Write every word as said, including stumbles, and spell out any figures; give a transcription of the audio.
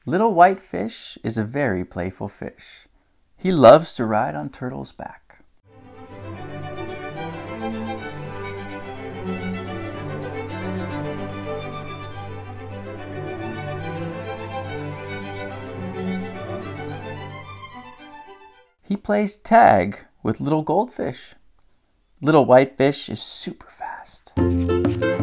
Little white fish is a very playful fish. He loves to ride on Turtle's back. He plays tag with little goldfish. Little white fish is super fast.